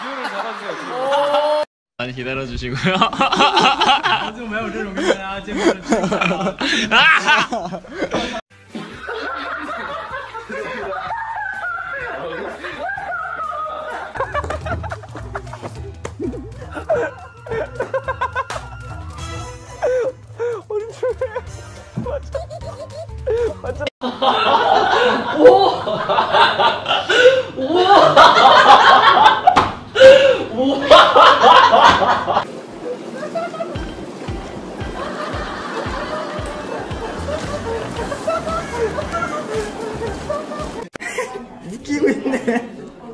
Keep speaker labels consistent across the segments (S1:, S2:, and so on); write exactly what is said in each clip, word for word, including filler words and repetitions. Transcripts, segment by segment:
S1: 기호를 잡아주세요.
S2: 많이 기다려주시고요.
S1: 就没有这种跟大家见面的机会了。
S3: 웃기고 있네.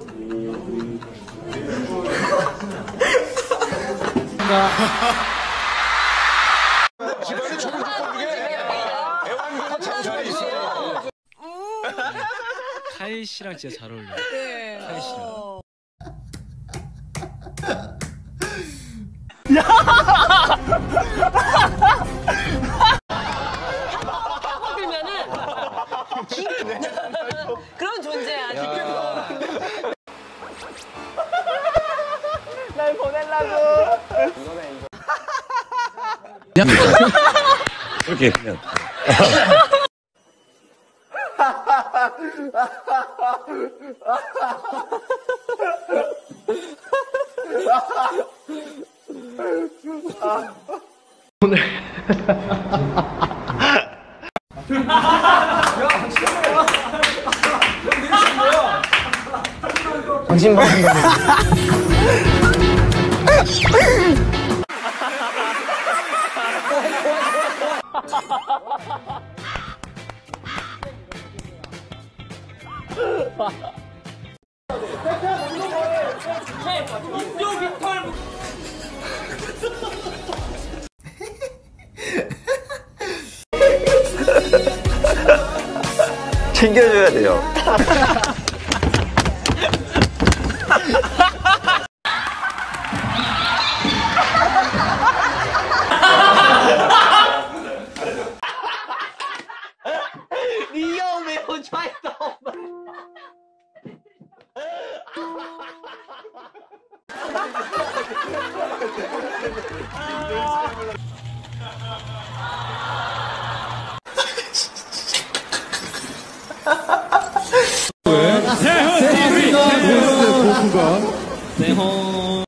S4: 집안의 좋은 조건 중에 애완견이 참 잘 있어요.
S2: 카이 씨랑 진짜 잘 어울려요.
S5: 네.
S2: 카이 씨랑.
S5: 어. 들면은 그런 존재야.
S3: 날 보내려고.
S4: 이렇게 그냥.
S3: 오늘 당신 받은 거네.
S4: 챙겨줘야 돼요.
S2: 네호.